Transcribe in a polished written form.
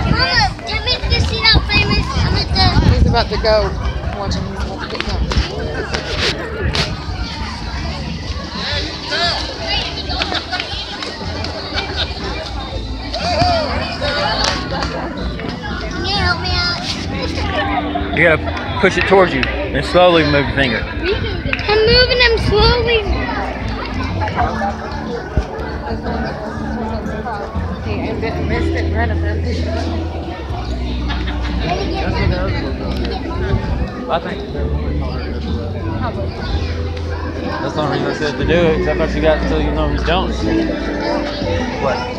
Mama, did we just see that famous? He's about to go. Watch him. He's about to get done. Can you help me out? You gotta push it towards you and slowly move your finger. I'm moving them slowly. He missed it in front of him. I think that's the only reason I said to do it, because I thought you got until you know he's Jones. What?